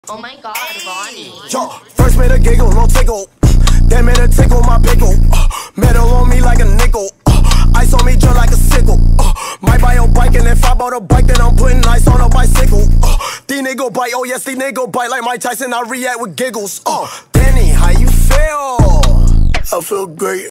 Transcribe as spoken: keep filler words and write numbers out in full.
Oh my god, Ronnie. Yo, first made a giggle, no tickle. Then made a tickle my pickle. Uh, metal on me like a nickel. Uh, ice on me just like a sickle. Uh, might buy a bike, and if I bought a bike, then I'm putting ice on a bicycle. Uh, these nigga bite, oh yes, these nigga bite like Mike Tyson. I react with giggles. Uh, Danny, how you feel? I feel great.